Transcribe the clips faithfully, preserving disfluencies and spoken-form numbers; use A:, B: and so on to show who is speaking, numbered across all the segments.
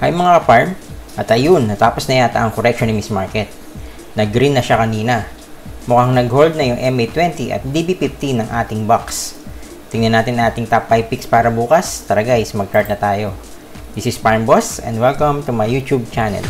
A: Hi mga ka-farm, at ayun, natapos na yata ang correction ni Miss Market. Nag-green na siya kanina. Mukhang nag-hold na yung M A twenty at D B fifteen ng ating box. Tingnan natin ating top five picks para bukas. Tara guys, mag-chart na tayo. This is Farm Boss and welcome to my YouTube channel.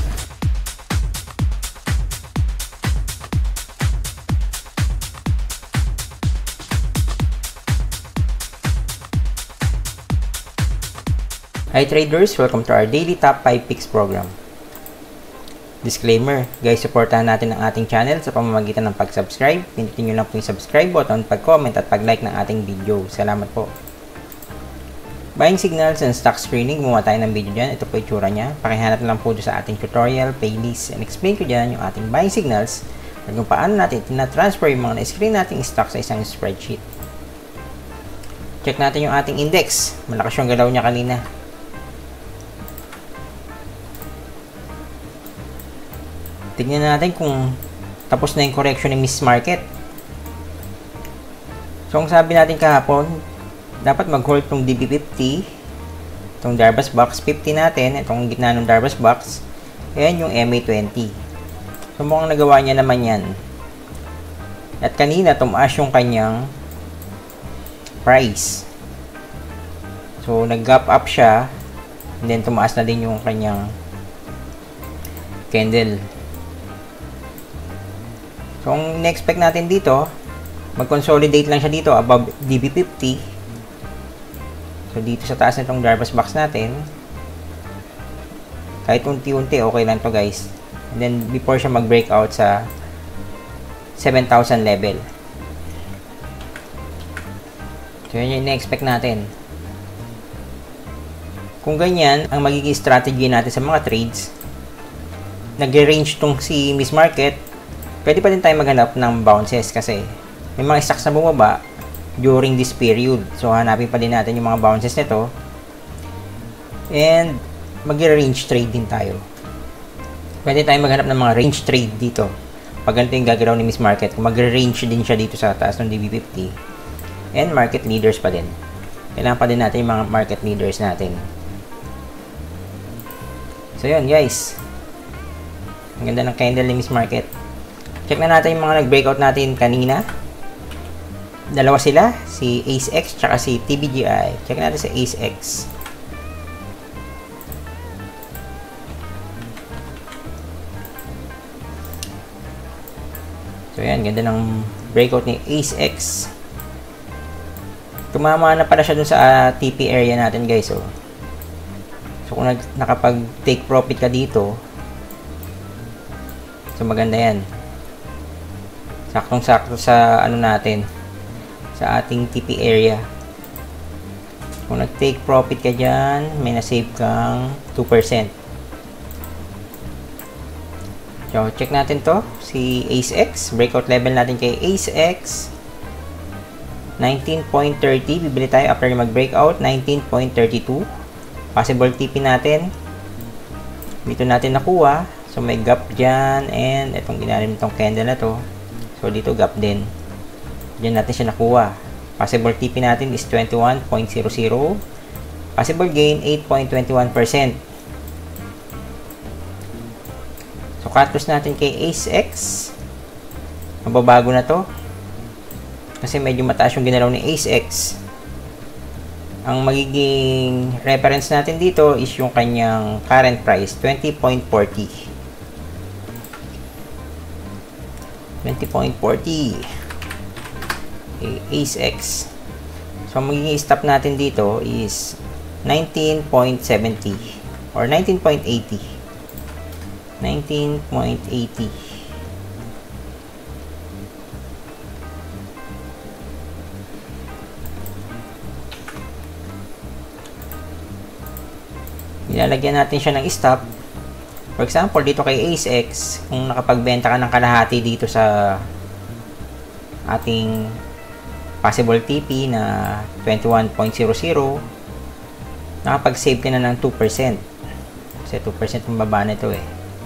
A: Hi traders, welcome to our daily top five picks program. Disclaimer, guys, supportahan natin ang ating channel sa pamamagitan ng pag-subscribe. Pindutin nyo lang po yung subscribe button, pag-comment at pag-like ng ating video. Salamat po. Buying signals and stock screening, gumawa tayo ng video dyan. Ito po yung tsura nya. Pakihanap lang po sa ating tutorial, playlist, and explain ko dyan yung ating buying signals at kung paano natin tina-transfer yung mga na-screen nating stock sa isang spreadsheet. Check natin yung ating index. Malakas yung galaw niya kanina. Tignan natin kung tapos na yung correction ni Miss Market. So, ang sabi natin kahapon, dapat mag-hold itong D B fifty, itong Darvas Box fifty natin, itong gitna ng Darvas Box, ayan yung M A twenty. So, mukhang nagawa niya naman yan. At kanina, tumaas yung kanyang price. So, nag-gap up siya, and then tumaas na din yung kanyang candle. So, ang na-expect natin dito, mag-consolidate lang siya dito above D B fifty. So, dito sa taas nitong Darvas Box natin, kahit unti-unti, okay lang to guys. And then, before siya mag-breakout sa seven thousand level. So, yun yung na-expect natin. Kung ganyan, ang magiging strategy natin sa mga trades, nag-range tong si Miss Market, pwede pa din tayo maghanap ng bounces kasi may mga stocks na bumaba during this period. So, hanapin pa din natin yung mga bounces nito. And, mag-range trade din tayo. Pwede tayo maghanap ng mga range trade dito. Pag ganito yung gagalaw ni Miss Market, mag-range din siya dito sa taas ng D B fifty. And, market leaders pa din. Kailangan pa din natin yung mga market leaders natin. So, yun guys. Ang ganda ng candle ni Miss Market. Check na natin yung mga nag-breakout natin kanina. Dalawa sila, si Ace X tsaka si T B G I. Check natin si Ace X. So yan, ganda ng breakout ni Ace X. Tumama na pala siya dun sa uh, T P area natin guys. Oh. So kung nakapag-take profit ka dito, so maganda yan. Saktong-sakto sa ano natin, sa ating T P area. Kung nag-take profit ka dyan, may na-save kang two percent. So, check natin to. Si Ace X. Breakout level natin kay Ace X. nineteen point thirty. Bibili tayo after mag-breakout. nineteen point three two. Possible T P natin. Dito natin nakuha. So, may gap dyan. And, itong ginalim itong candle na to. So, dito gap din. Diyan natin siya nakuha. Possible T P natin is twenty-one point zero zero. Possible gain, eight point two one percent. So, cut loss natin kay Ace X. Mababago na to. Kasi medyo mataas yung ginalaw ni Ace X. Ang magiging reference natin dito is yung kanyang current price, twenty point four zero. twenty point four zero. Okay, Ace X. So, ang magiging stop natin dito is nineteen point seven zero or nineteen point eight zero. nineteen point eight zero. Nilalagyan natin siya ng stop. For example, dito kay Ace X, kung nakapagbenta ka ng kalahati dito sa ating possible T P na twenty-one point zero zero, nakapag-save ka na ng two percent. Kasi two percent yung baba nito eh.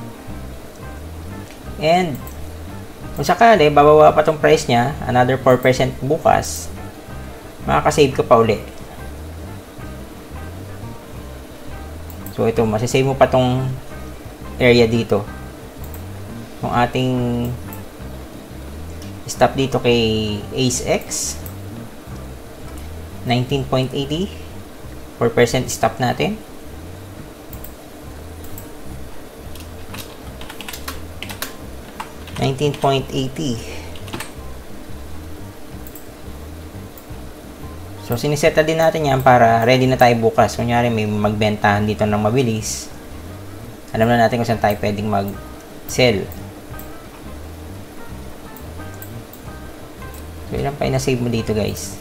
A: And, kung sakali, bababa pa tong price niya, another four percent bukas, makakasave ka pa uli. So ito, masisave mo pa tong area dito. Yung ating stop dito kay AceX, nineteen point eight zero, four percent stop natin. nineteen point eight zero. So, siniseta din natin yan para ready na tayo bukas. Kunyari, may magbentahan dito ng mabilis. Alam na natin kung saan tayo pwedeng mag-sell. So, ilan pa ina-save mo dito, guys?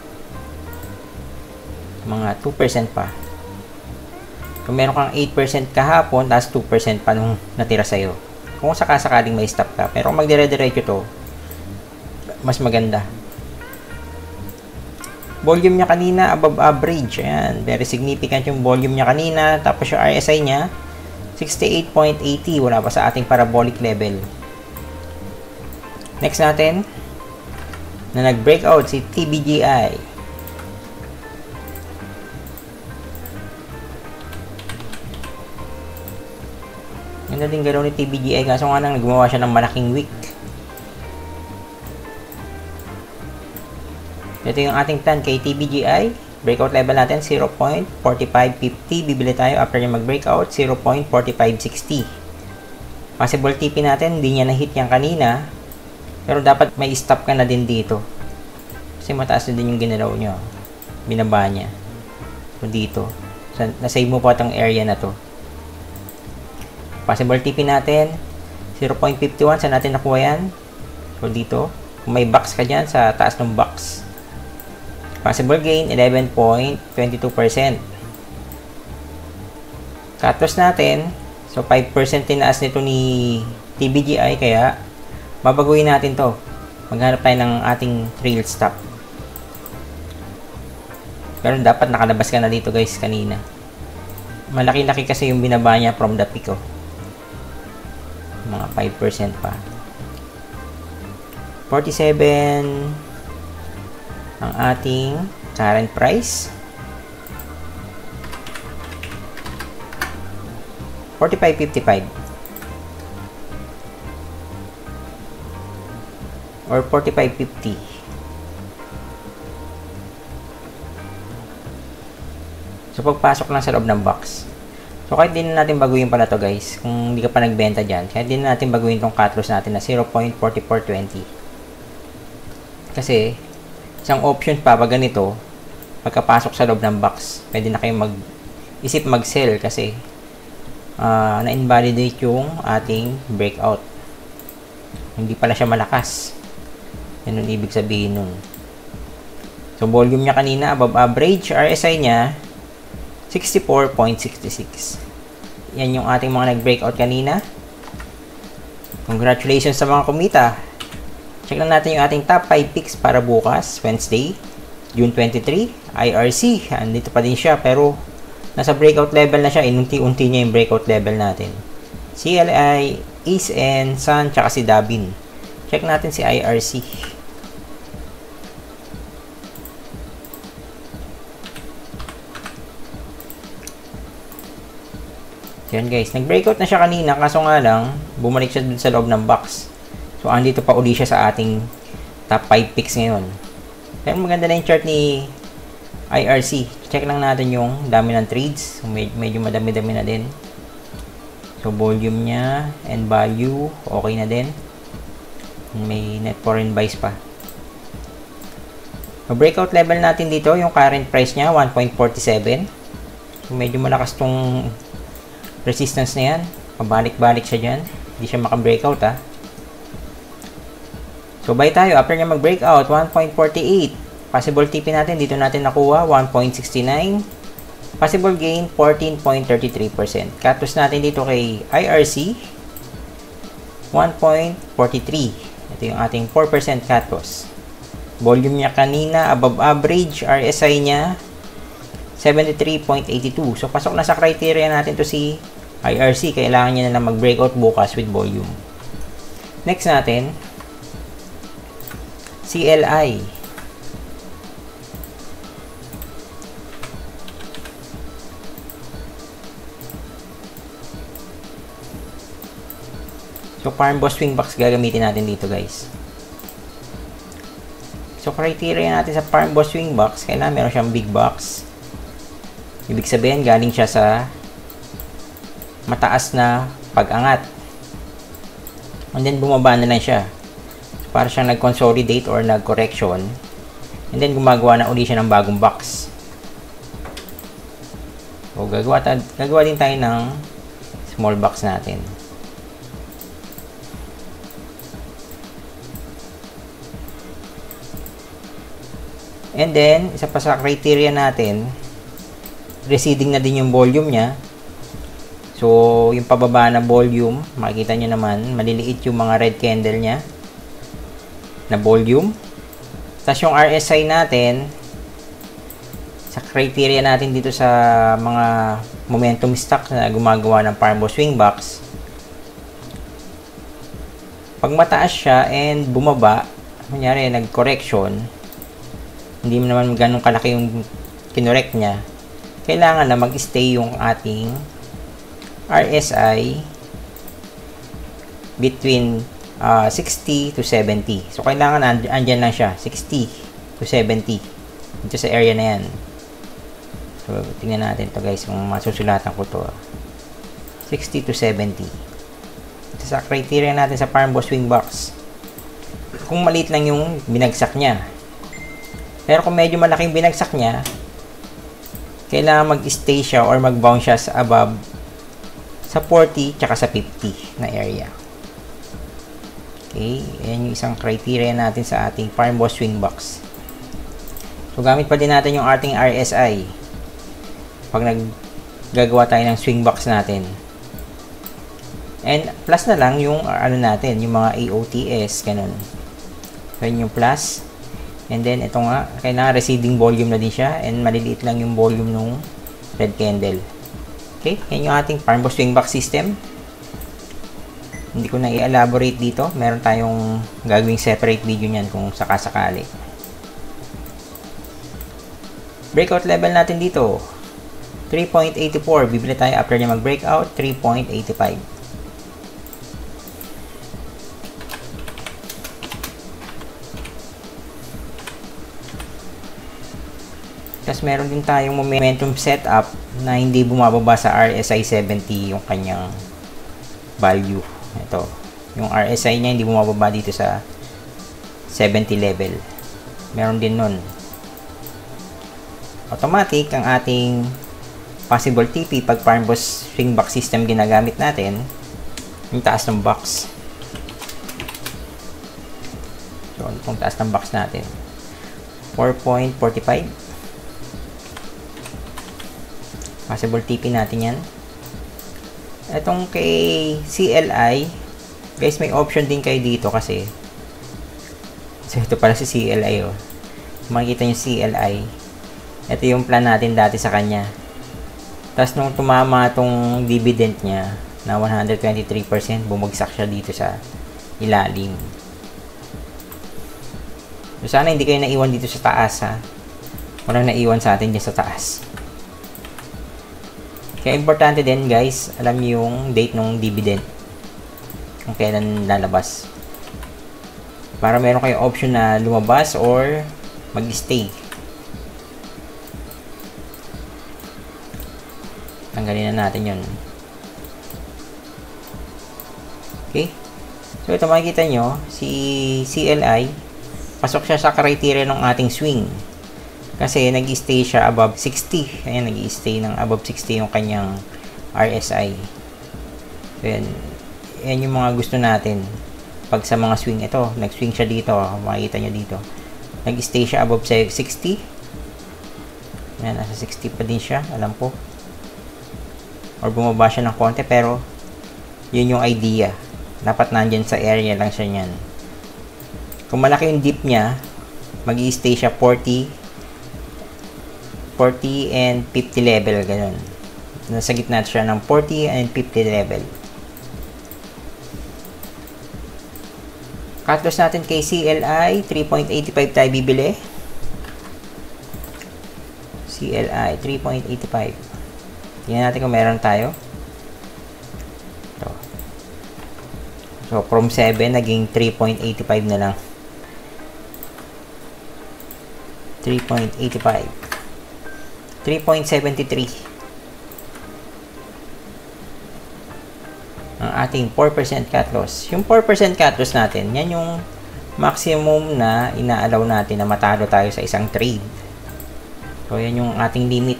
A: Mga two percent pa. Kung meron kang eight percent kahapon, tapos two percent pa nung natira sa'yo. Kung sakasakaling may stop ka. Pero kung magdire-diretso to, mas maganda. Volume niya kanina, above average. Ayan, very significant yung volume niya kanina. Tapos yung R S I niya, sixty-eight point eight zero. Wala pa sa ating parabolic level. Next natin, na nag-breakout si T B G I. Ganda din galaw ni T B G I. Kaso nga nang gumawa siya ng malaking wick. Ito yung ating plan kay T B G I. Breakout level natin, zero point four five five zero. Bibili tayo after niya mag-breakout, zero point four five six zero. Possible T P natin, hindi niya na-hit yan kanina. Pero dapat may stop ka na din dito. Kasi mataas na din yung ginalaw nyo. Binaba niya. So, dito. So, nasave mo pa itong area na to. Possible T P natin, zero point five one. Saan natin nakuha yan? So, dito. Kung may box ka dyan, sa taas ng box. Possible gain, eleven point two two percent. Cut loss natin, so five percent tinaas nito ni T B G I, kaya babaguhin natin to. Maghanap tayo ng ating trail stop. Pero dapat nakalabas ka na dito, guys, kanina. Malaki-laki kasi yung binaba niya from the peak, oh. Mga five percent pa. forty-seven ang ating current price. forty-five fifty-five or forty-five fifty. So, pagpasok lang sa loob ng box. So, kahit din natin baguhin pala to, guys. Kung hindi ka pa nagbenta dyan, kahit din natin baguhin tong cut loss natin na zero point four four two zero. Kasi, isang option pa pag ganito, pagkapasok sa loob ng box, pwede na kayong mag-isip mag-sell kasi uh, na-invalidate yung ating breakout. Hindi pala siya malakas. Yan ang ibig sabihin nun. So, volume niya kanina, above average. R S I niya, sixty-four point six six. Yan yung ating mga nag-breakout kanina. Congratulations sa mga kumita. Check lang natin yung ating top five picks para bukas, Wednesday, June twenty-third. I R C, andito pa din siya, pero nasa breakout level na siya. Inunti-unti niya yung breakout level natin. C L I, Ace N, Sun, tsaka si Dabin. Check natin si I R C. Yan, guys, nag-breakout na siya kanina, kaso nga lang, bumalik siya dun sa loob ng box. So, andito pa uli siya sa ating top five picks ngayon. Pero maganda na yung chart ni I R C. Check lang natin yung dami ng trades. So, med medyo madami-dami na din. So, volume niya and value, okay na din. May net foreign buys pa. So, breakout level natin dito, yung current price niya, one point four seven. So, medyo malakas tong resistance na yan. Pabalik-balik siya dyan. Hindi siya maka-breakout, ha. So, buy tayo. After niya mag-breakout, one point four eight. Possible T P natin, dito natin nakuha, one point six nine. Possible gain, fourteen point three three percent. Cut loss natin dito kay I R C, one point four three. Ito yung ating four percent cut loss. Volume niya kanina, above average. R S I niya, seventy-three point eight two. So, pasok na sa criteria natin to si I R C. Kailangan niya na lang mag-breakout bukas with volume. Next natin, C L I. So, Farm Boss Swing Box gagamitin natin dito, guys. So, criteria natin sa Farm Boss Swing Box, kailangan meron siyang big box. Ibig sabihin, galing siya sa mataas na pag-angat. And then, bumaba na lang siya. So, para siyang nag-consolidate or nag-correction. And then, gumagawa na uli siya ng bagong box. So, gagawa, gagawa din tayo ng small box natin. And then, isa pa sa criteria natin, receding na din yung volume niya. So, yung pababa na volume, makikita nyo naman, maliliit yung mga red candle niya na volume. Tapos yung R S I natin, sa criteria natin dito sa mga momentum stock na gumagawa ng Farm Boss Swing Box, pag mataas siya and bumaba, kunyari nag-correction, hindi mo naman ganun kalaki yung kinorek niya, kailangan na mag-stay yung ating R S I between uh, sixty to seventy. So, kailangan and andyan lang siya, sixty to seventy. Dito sa area na yan. So, tingnan natin to guys, kung masusulatan ko to. sixty to seventy. Ito sa criteria natin sa Farm Boss Swing Box. Kung maliit lang yung binagsak niya. Pero kung medyo malaking binagsak niya, kailangan mag-stay siya or mag-bounce siya sa above sa forty tsaka sa fifty na area. Okay, yan yung isang criteria natin sa ating Farm Boss Swing Box. So, gamit pa din natin yung ating R S I pag naggagawa tayo ng swing box natin. And plus na lang yung ano natin, yung mga A O T S, ganun. So, yun yung plus. And then, ito nga, kailangan receding volume na din siya and maliliit lang yung volume nung red candle. Okay, yan yung ating Farm Boss Swing Box system. Hindi ko na i-elaborate dito. Meron tayong gagawing separate video niyan kung sakasakali. Breakout level natin dito, three point eight four. Bibili tayo after niya mag-breakout, three point eight five. Tapos meron din tayong momentum setup na hindi bumababa sa R S I seventy yung kanyang value. Ito, yung R S I niya hindi bumababa dito sa seventy level. Meron din nun. Automatic ang ating possible T P pag Farm Boss Swing Box system ginagamit natin, yung taas ng box. So, itong taas ng box natin, four point four five. Possible T P natin yan. Itong kay C L I, guys, may option din kayo dito kasi, so ito pala si C L I, oh. Makikita nyo C L I, ito yung plan natin dati sa kanya. Tapos nung tumama itong dividend niya na one hundred twenty-three percent, bumagsak siya dito sa ilalim. So, sana hindi kayo naiwan dito sa taas, ha. Walang naiwan sa atin dyan sa taas. Kaya importante din, guys, alam niyo yung date ng dividend, kung kailan lalabas, para meron kayong option na lumabas or mag-stay. Tanggalin na natin yun. Okay, so ito makikita nyo, si C L I, pasok siya sa criteria ng ating swing kasi nag-stay siya above sixty. Ayan, nag-stay ng above sixty yung kanyang R S I. So, yan. Yan yung mga gusto natin pag sa mga swing. Ito, nag-swing siya dito, makikita nyo dito, nag-stay siya above sixty. Yan, nasa sixty pa din siya, alam ko, or bumaba siya ng konti, pero yun yung idea, dapat nandyan sa area lang siya nyan. Kung malaki yung dip niya, mag-i-stay siya forty and fifty level, ganun. Nasa gitna siya ng forty and fifty level. Cut loss natin kay C L I, three point eight five tayo bibili. C L I, three point eight five. Tingnan natin kung meron tayo. Ito. So, So, from seven, naging three point eight five na lang. three point eight five. three point seven three. Ang ating four percent cut loss. Yung four percent cut loss natin, yan yung maximum na inaalaw natin na matalo tayo sa isang trade. So, yan yung ating limit.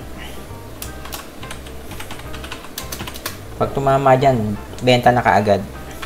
A: Pag tumama dyan, benta na kaagad.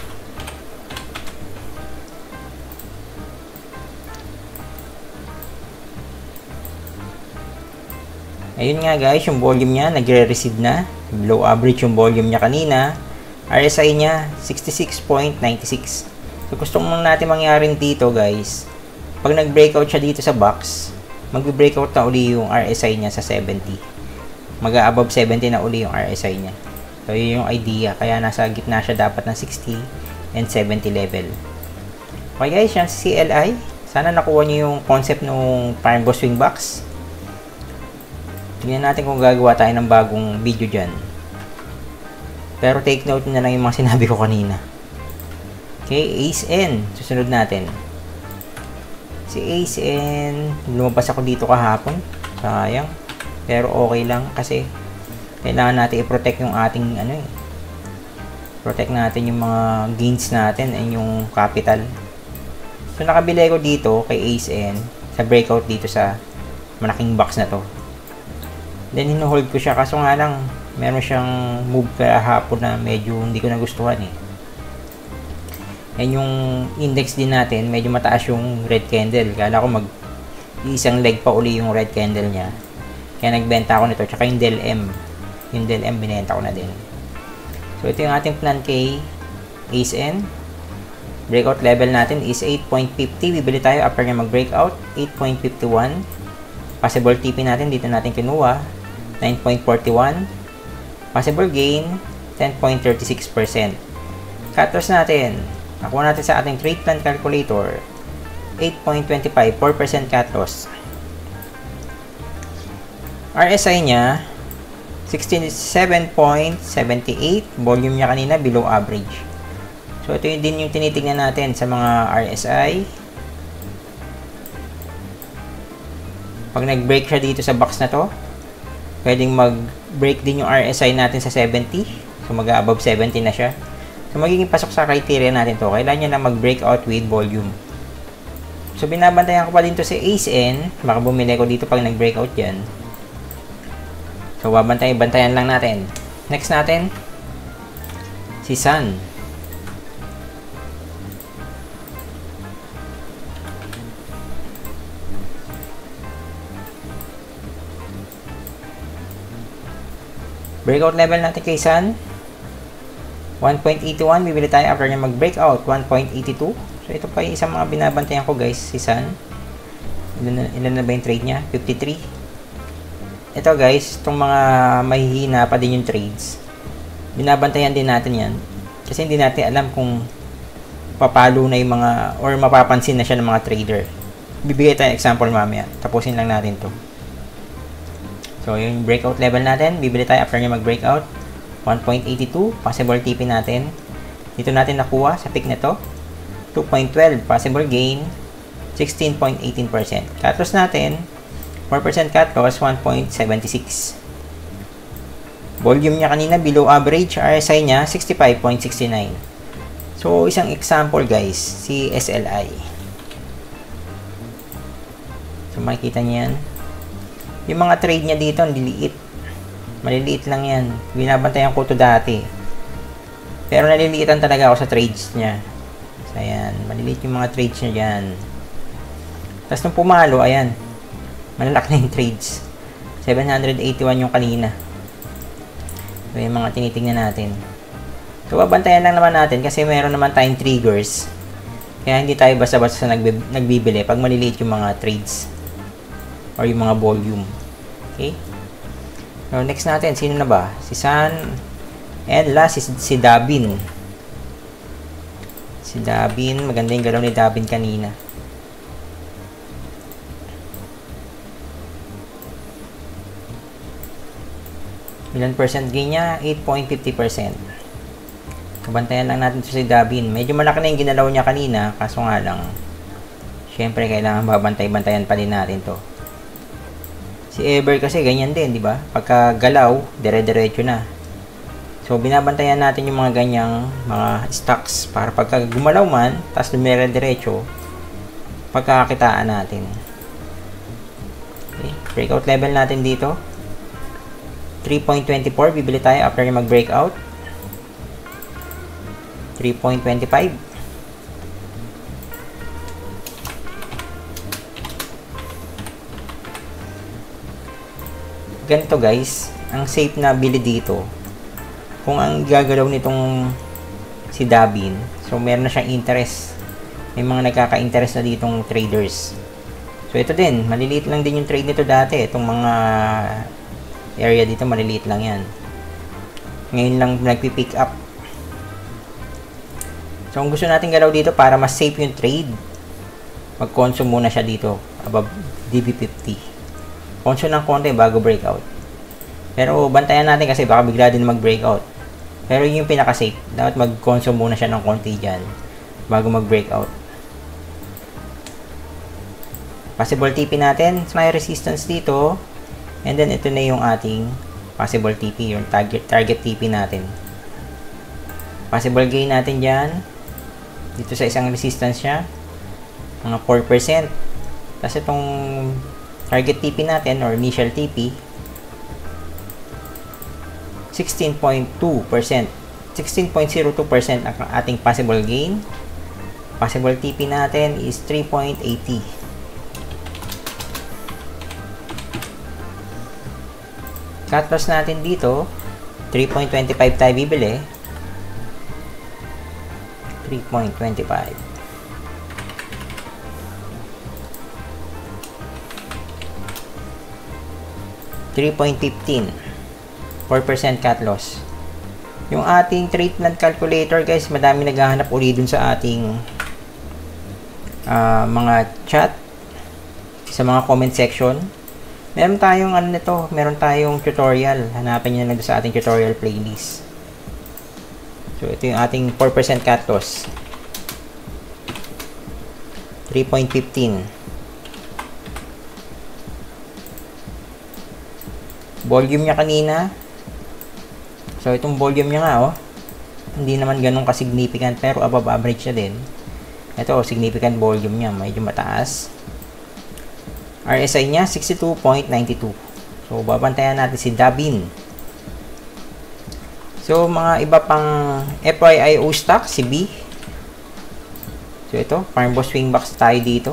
A: Ayun nga guys, yung volume niya, nagre-recede na. Below average yung volume niya kanina. R S I niya, sixty-six point nine six. So, gusto mong natin mangyarin dito guys, pag nag-breakout siya dito sa box, mag-breakout na uli yung R S I niya sa seventy. Mag-above seventy na uli yung R S I niya. So, yun yung idea. Kaya nasa gitna siya dapat ng sixty and seventy level. Okay guys, yan si C L I. Sana nakuha niyo yung concept ng Fireboss Swing Box. Tingnan natin kung gagawa tayo ng bagong video dyan. Pero take note na lang yung mga sinabi ko kanina. Okay, Ace N. Susunod natin. Si Ace N, lumabas ako dito kahapon. Sayang. Pero okay lang kasi kailangan natin i-protect yung ating ano eh. Protect natin yung mga gains natin and yung capital. So nakabili ko dito kay Ace N sa breakout dito sa malaking box na to. Then hinuhold ko siya kaso nga lang meron siyang move kahapon na medyo hindi ko nagustuhan eh. And yung index din natin medyo mataas yung red candle. Kala ko mag isang leg pa uli yung red candle niya. Kaya nagbenta ako nito. Tsaka yung D L M. Yung D L M binenta ko na din. So ito yung ating plan kay Ace N. Breakout level natin is eight point five zero. Bibili tayo after niya mag-breakout. eight point five one. Possible T P natin dito natin kinuha. nine point four one. Possible gain ten point three six percent. Cut loss natin. Nakuha natin sa ating trade plan calculator. eight point two five. four percent cut loss. R S I niya sixty-seven point seven eight. Volume niya kanina below average. So ito yun din yung tinitingnan natin sa mga R S I. Pag nag-break siya dito sa box na to, pwedeng mag-break din yung R S I natin sa seventy. So mag-above seventy na siya. So magiging pasok sa criteria natin to. Kailangan niya na mag-breakout with volume. So binabantayan ko pa din to si Ace N. Baka bumili ko dito pag nag-breakout yan. So babantayan-bantayan lang natin. Next natin, si Sun. Breakout level natin kay Sun, one point eight one. Bibili tayo after niya mag-breakout, one point eight two. So, ito pa yung isang mga binabantayan ko guys, si Sun. Ilan na, ilan na ba yung trade niya? fifty-three. Ito guys, itong mga mahihina pa din yung trades. Binabantayan din natin yan. Kasi hindi natin alam kung papalo na yung mga, or mapapansin na siya ng mga trader. Bibigay tayo example mamaya. Tapusin lang natin to. So, yung breakout level natin, bibili tayo after niya mag-breakout. one point eight two, possible T P natin. Dito natin nakuha sa pick na to. two point one two, possible gain. sixteen point one eight percent. Cut loss natin, four percent cut loss, one point seven six. Volume niya kanina, below average. R S I niya, sixty-five point six nine. So, isang example guys, si S L I. So, makikita niyo yan. Yung mga trade niya dito, nililiit. Maliliit lang yan. Binabantayan ko to dati. Pero naliliitan talaga ako sa trades niya. So, ayan. Maliliit yung mga trades niya dyan. Tapos nung pumalo, ayan. Malalaki na yung trades. seven hundred eighty-one yung kanina. So, yung mga tinitingnan natin. So, babantayan lang naman natin kasi meron naman tayong triggers. Kaya hindi tayo basta-basta nagbibili pag maliliit yung mga trades. Or yung mga volume. Okay? So, next natin, sino na ba? Si Sun. And last is si Dabin. Si Dabin. Maganda yung galaw ni Dabin kanina. Ilan percent gain niya? eight point five zero percent. Bantayan lang natin ito si Dabin. Medyo malaki na yung ginalaw niya kanina, kaso nga lang, syempre kailangan babantay-bantayan pa din natin to. Si Ever kasi ganyan din, di ba? Pagka galaw, dire-diretso na. So, binabantayan natin yung mga ganyang mga stocks para pagka gumalaw man, tapos dumire-diretso, pagkakakitaan natin. Okay. Breakout level natin dito. three point two four, bibili tayo after yung mag-breakout. three point two five. Ganito guys, ang safe na bili dito, kung ang gagalaw nitong si Dabin, so meron na siyang interest. May mga nagkaka-interest na ditong traders. So ito din, maliliit lang din yung trade nito dati. Itong mga area dito, maliliit lang yan. Ngayon lang nagpi-pick up. So kung gusto natin galaw dito para mas safe yung trade, mag-consume muna siya dito above D B fifty. Consume ng konti bago breakout. Pero bantayan natin kasi baka bigla din mag-breakout. Pero yun yung pinaka-safe. Dapat mag-consume muna siya ng konti dyan bago mag-breakout. Possible T P natin, may resistance dito. And then ito na yung ating possible T P, yung target, target T P natin. Possible gain natin dyan. Dito sa isang resistance niya, mga four percent. Tapos itong target T P natin or initial T P, sixteen point two percent. sixteen point zero two percent ang ating possible gain. Possible T P natin is three point eight zero. Cut loss natin dito, three point two five tayo bibili. three point two five. three point one five. four percent cut loss. Yung ating trade plan calculator guys, madami naghahanap uli dun sa ating uh, mga chat, sa mga comment section. Meron tayong ano nito, meron tayong tutorial. Hanapin niyo lang sa ating tutorial playlist. So ito yung ating four percent cut loss. three point one five. Volume niya kanina. So itong volume niya nga oh, hindi naman ganun ka-significant pero above average siya din. Ito oh, significant volume niya, medyo mataas. R S I niya sixty-two point nine two. So babantayan natin si Dabin. So, mga iba pang F Y I O stock, si B. So, ito, Farm Boss Swing Box tayo dito.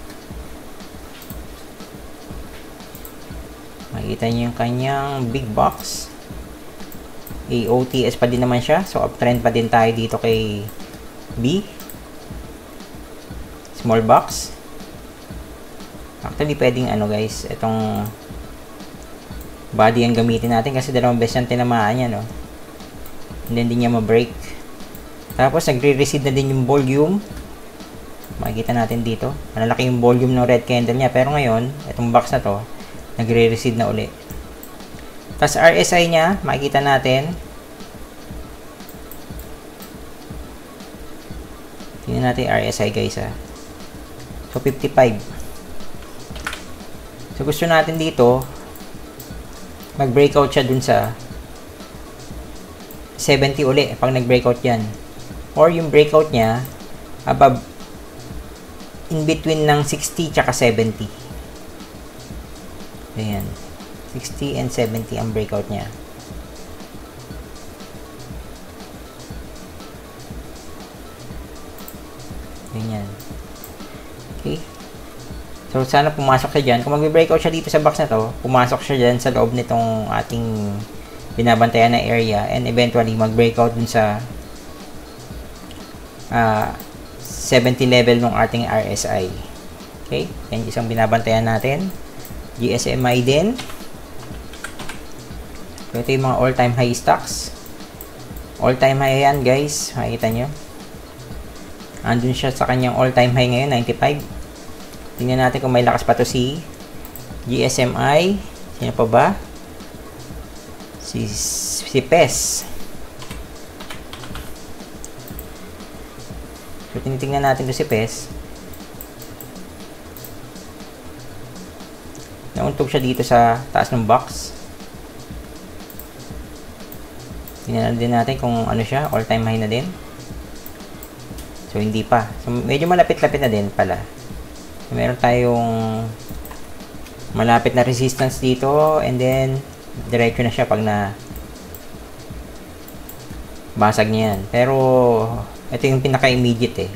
A: Makikita niyo yung kanyang big box. A O T S pa din naman siya. So, uptrend pa din tayo dito kay B. Small box. Actually, pwedeng ano guys, itong body ang gamitin natin kasi dalawang beses yung tinamaan niya, no? Hindi din niya ma-break. Tapos, nagre-recede na din yung volume. Makikita natin dito. Malalaki yung volume ng red candle niya. Pero ngayon, itong box na to, nagre-recede na uli. Tapos, R S I niya, makikita natin. Tingnan natin R S I guys ha. So, fifty-five. So, gusto natin dito, mag-breakout siya dun sa seventy uli pag nag-breakout yan. Or yung breakout niya above, in between ng sixty tsaka seventy. Ayan. sixty and seventy ang breakout niya. Ganyan. Okay. So, sana pumasok siya dyan. Kung mag-breakout siya dito sa box na to, pumasok siya dyan sa loob nitong ating binabantayan na area and eventually mag-breakout dun sa uh, seventy level ng ating R S I. Okay? Yan isang binabantayan natin. G S M I din. So, ito yung mga all-time high stocks. All-time high yan guys. Makikita nyo. Andun siya sa kanyang all-time high ngayon, ninety-five. Tingnan natin kung may lakas pa to si G S M I. Sino pa ba? Si, si P E S. So, tinitingnan natin to si P E S. Nauntog siya dito sa taas ng box. Tingnan din natin kung ano siya, all time high na din. So, hindi pa. So, medyo malapit-lapit na din pala. So, meron tayong malapit na resistance dito, and then diretso na siya pag na basag niya yan. Pero, ito yung pinaka-immediate eh.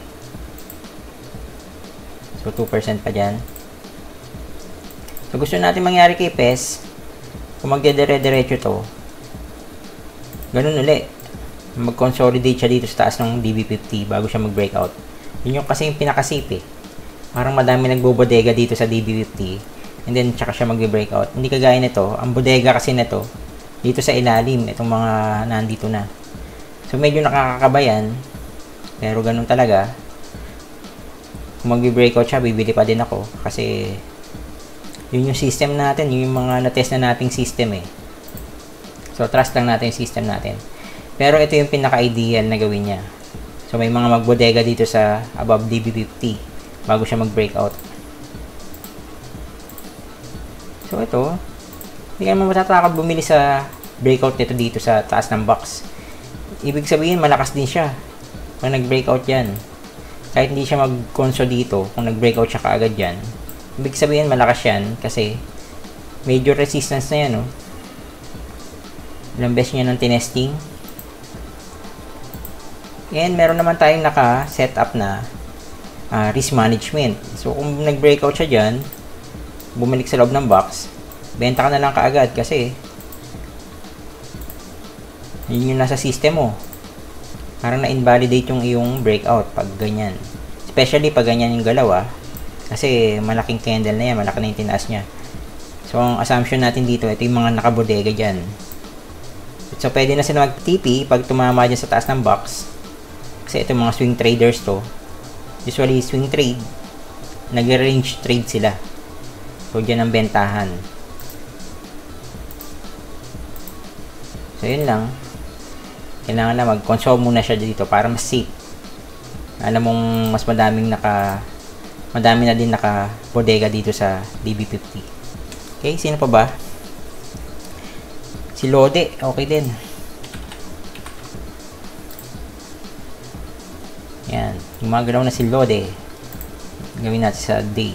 A: So, two percent pa dyan. So, gusto natin mangyari kay P E S, kung magdedire-diretso to, ganun ulit. Mag-consolidate siya dito sa taas ng D B fifty bago siya mag-breakout. Yun yung kasi yung pinaka-safe eh. Parang madami nagbobodega dito sa D B fifty, and then tsaka siya mag-breakout. Hindi kagaya nito. Ang bodega kasi nito, dito sa ilalim, itong mga nandito na. So, medyo nakakakabayan, pero ganun talaga. Kung mag-breakout siya, bibili pa din ako. Kasi, yun yung system natin. Yun yung mga na-test na nating system eh. So, trust lang natin yung system natin. Pero, ito yung pinaka-ideal na gawin niya. So, may mga magbodega dito sa above D B fifty bago siya mag-breakout. So, ito, hindi ka naman matatakot bumili sa breakout nito dito sa taas ng box. Ibig sabihin, malakas din siya kung nag-breakout yan. Kahit hindi siya mag-conso dito, kung nag-breakout siya kaagad yan, ibig sabihin, malakas yan kasi major resistance na yan, no? Ilang beses niya ng tinesting. And meron naman tayong naka-set up na uh, risk management. So, kung nag-breakout siya dyan, bumalik sa loob ng box, benta ka na lang kaagad kasi yun yung nasa system mo. Parang na-invalidate yung iyong breakout pag ganyan. Especially pag ganyan yung galaw ah. Kasi malaking candle na yan, malaki na yung tinaas niya. So, ang assumption natin dito, ito yung mga nakabodega dyan. So, pwede na sila mag-T P pag tumama dyan sa taas ng box. Kasi ito mga swing traders to. Usually, swing trade, nag-range trade sila. So, dyan ang bentahan. So, yun lang. Kailangan na mag-consume muna siya dito para mas safe. Alam mong mas madaming naka madami na din naka bodega dito sa D B fifty. Okay, sino pa ba? Si Lode, okay din. Yan, gumagalaw na si Lode. Gawin natin sa day.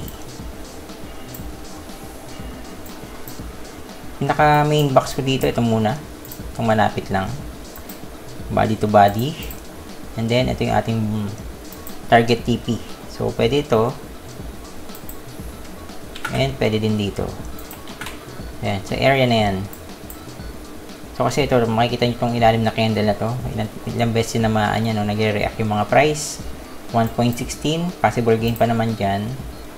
A: Naka main box ko dito, ito muna. Itong malapit lang. Body to body. And then, ito yung ating target T P. So, pwede ito. And, pwede din dito. Ayan. So, area na yan. So, kasi ito, makikita nyo itong ilalim na candle na to. Ilang, ilang beses sinamaan yan, no? Nagre-react yung mga price. one point one six. Possible gain pa naman dyan.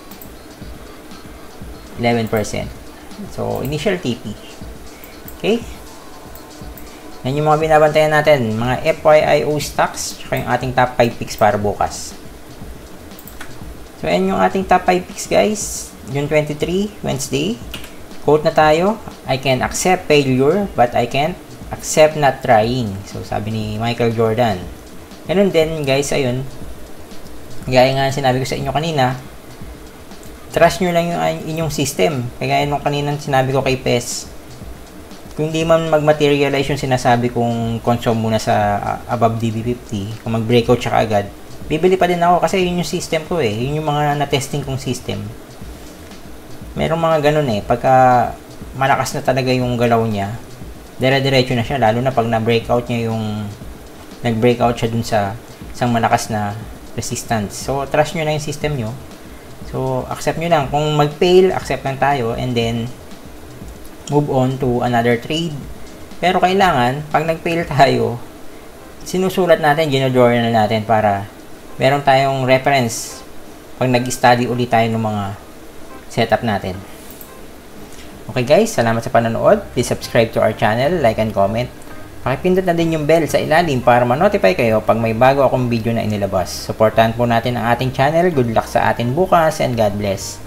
A: eleven percent. So, initial T P. Okay? Yan yung mga binabantayan natin. Mga F Y I O stocks, tsaka yung ating top five picks para bukas. So, yan yung ating top five picks, guys. June twenty-three, Wednesday. Quote na tayo. I can accept failure, but I can't accept not trying. So, sabi ni Michael Jordan. Ganun din, guys, ayun. Gaya nga sinabi ko sa inyo kanina, trust nyo lang yung inyong system. Kaya nung kanina sinabi ko kay P E S, kung hindi man mag-materialize yung sinasabi kong consume muna sa uh, above D B fifty, kung mag-breakout siya agad, bibili pa din ako kasi yun yung system ko eh. Yun yung mga na-testing kong system. Merong mga ganun eh. Pagka malakas na talaga yung galaw niya, dire-diretso na siya. Lalo na pag na-breakout niya yung nag-breakout siya dun sa isang malakas na resistance. So, trust nyo na yung system nyo. So, accept nyo lang. Kung mag-fail, accept lang tayo. And then, move on to another trade. Pero kailangan, pag nag-fail tayo, sinusulat natin, gino-journal natin para meron tayong reference pag nag-study ulit tayo ng mga setup natin. Okay guys, salamat sa panonood. Please subscribe to our channel, like and comment. Pakipindot na din yung bell sa ilalim para ma-notify kayo pag may bago akong video na inilabas. Supportahan po natin ang ating channel. Good luck sa atin bukas and God bless.